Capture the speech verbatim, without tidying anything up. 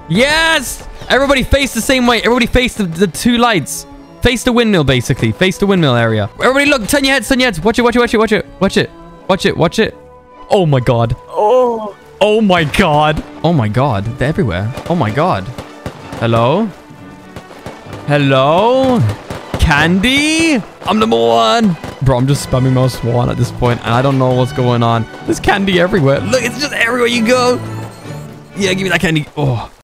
Yes! Everybody face the same way. Everybody face the, the two lights. Face the windmill, basically. Face the windmill area. Everybody look. Turn your heads. Turn your heads. Watch it. Watch it. Watch it. Watch it. Watch it. Watch it. Watch it. Oh my god. Oh. Oh my god. Oh my god. They're everywhere. Oh my god. Hello? Hello? Candy? I'm number one. Bro, I'm just spamming mouse one at this point, and I don't know what's going on. There's candy everywhere. Look, it's just everywhere you go. Yeah, give me that candy. Oh.